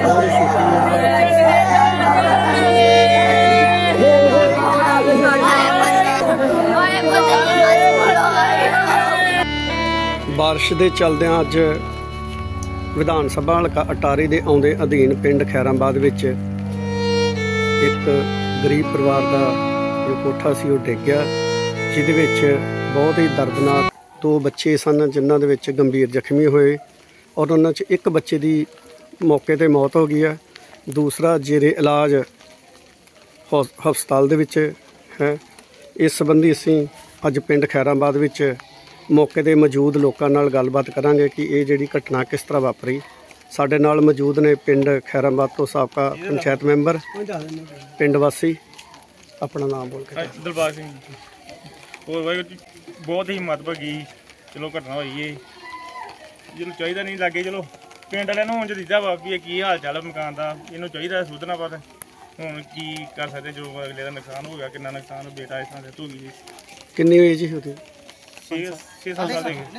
बारिश के चलदियां अज विधान सभा हलका अटारी के आउंदे अधीन पिंड खैराबाद विच एक गरीब परिवार का जो कोठा सी डिग गया, जिहदे विच बहुत ही दर्दनाक दो बच्चे सन जिन्हां दे विच गंभीर जख्मी होए और उन्हां च एक बच्चे की मौके पर मौत हो गई है, दूसरा जेरे इलाज हस्पताल दे विच है। इस संबंधी असीं अज पिंड खैराबाद विच मौके पर मौजूद लोगों नाल गलबात करांगे कि ये जिहड़ी घटना किस तरह वापरी। साडे नाल मौजूद ने पिंड खैराबाद तो साबका पंचायत मैंबर पिंड वासी, अपना नाम बोल के। दिलबाग सिंह और वाहिगुरू जी बहुत ही महत्वपूर्ण चलो घटना हुई है, जो चाहिए नहीं लागे। चलो पिंड वाले हूँ जो दीदा वा भी की हाल चाल मकान का, इनू चाहिए सुधना पता हूँ की कर सकते। जो अगले का नुकसान हो गया, कि नुकसान बेटा इस तरह से हो गई। कितनी एज ही होती? 6 साल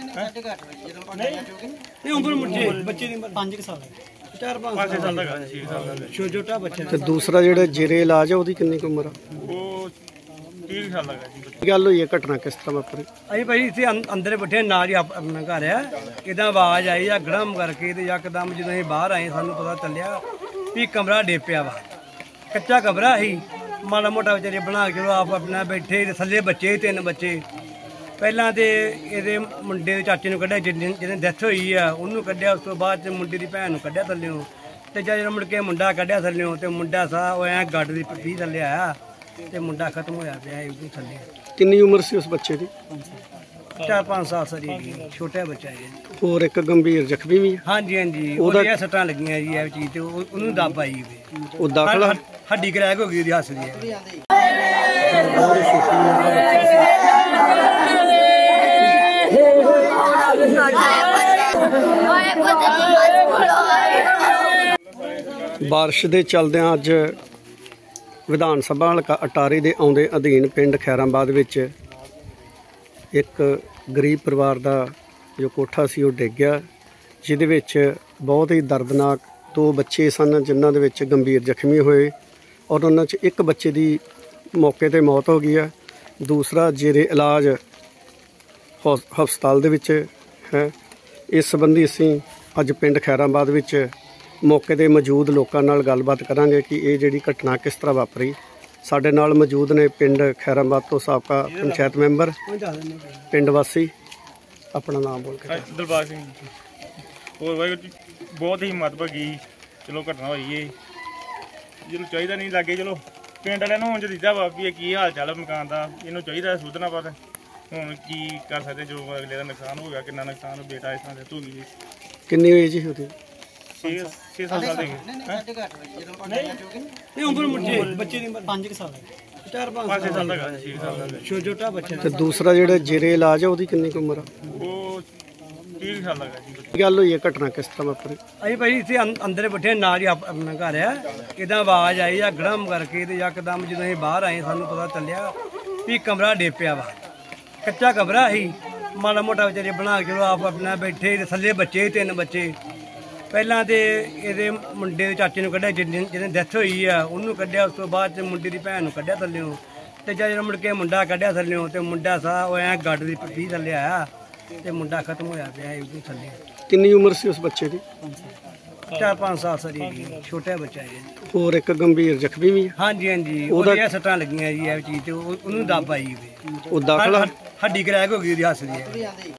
दूसरा जो जेरे इलाज है वो कितनी उम्र है? गल हुई है घटना किस तरह वापरी? अभी भाई इतने अंदर बैठे नाल ही अपना घर है, इदा आवाज आई गड़म करके यकदम जो अं बाहर आए सूँ पता चलिया भी कमरा डिग पिया वा। कच्चा कमरा ही माड़ा मोटा बेचारे बना के चलो आप अपना बैठे, थले बच्चे 3 बच्चे। पहला तो ये मुंडे के चाचे कढ़िया जिन्हें डैथ हुई है उन्होंने कढ़िया, उस तो बाद मुंडे की भैन कढ़िया थल्यों, तो जो मुड़ के मुंडा कढ़िया थल्यों, तो मुंडा सा ऐ गड्ड की पट्टी थले आया तो मुंडा खत्म होया पिया थले। कितनी उम्र सी उस बच्चे की? 4-5 साल सरी छोटा बच्चा है। और एक गंभीर जख्मी भी? हाँ जी हाँ जी, वो सट्टां लगियां जी यह चीज़, तो उन्होंने दब आई दाखला हड्डी क्रैक हो गई हस दी। बारिश के चलदियां अज विधान सभा हलका अटारी के आउंदे अधीन पिंड खैराबाद विच एक गरीब परिवार का जो कोठा सी डिग गया, जिहदे विच बहुत ही दर्दनाक दो बच्चे सन जिन्हां दे विच गंभीर जख्मी होए और उन्हां च एक बच्चे की मौके पर मौत हो गई है, दूसरा जेरे इलाज हस्पताल दे विच है। इस संबंधी असीं अज पिंड खैराबाद विच मौके पर मौजूद लोगों नाल गलबात करांगे कि ये जिहड़ी घटना किस तरह वापरी। साडे नाल मौजूद ने पिंड खैराबाद तो साबका पंचायत मैंबर पिंड वासी, अपना नाम बोल के। दिलबाग सिंह और वाहिगुरू जी बहुत ही महत्वपूर्ण चलो घटना हुई है, जो चाहिए नहीं लागे। चलो पिंड वाले हूँ जो दीदा वा भी की हाल चाल मकान का, इनू चाहिए सुधना पता हूँ की कर सकते। जो अगले का नुकसान हो गया, कि नुकसान बेटा इस तरह से हो गई। कितनी एज ही होती? 6 साल छोटा बच्चा। तो दूसरा जो जेरे इलाज है वो कितनी उम्र है? वो 30 साल गल हुई है घटना किस तरह वापरी? अभी भाई इतने अंदर बैठे नाल ही अपना घर है, इदा आवाज आई गड़म करके यकदम जो अं बाहर आए सूँ पता चलिया भी कमरा डिग पिया वा। कच्चा कमरा ही माड़ा मोटा बेचारे बना के चलो आप अपना बैठे, थले बच्चे 3 बच्चे। पहला तो ये मुंडे के चाचे कढ़िया जिन्हें डैथ हुई है उन्होंने कढ़िया, उस तो बाद मुंडे की भैन कढ़िया थल्यों, तो जो मुड़ के मुंडा कढ़िया थल्यों, तो मुंडा सा ऐ गड्ड की पट्टी थले आया तो मुंडा खत्म होया पिया थले। कितनी उम्र सी उस बच्चे की? 4-5 साल सरी छोटा बच्चा है। और एक गंभीर जख्मी भी? हाँ जी हाँ जी, वो सट्टां लगियां जी यह चीज़, तो उन्होंने दब आई दाखला हड्डी क्रैक हो गई हस दी।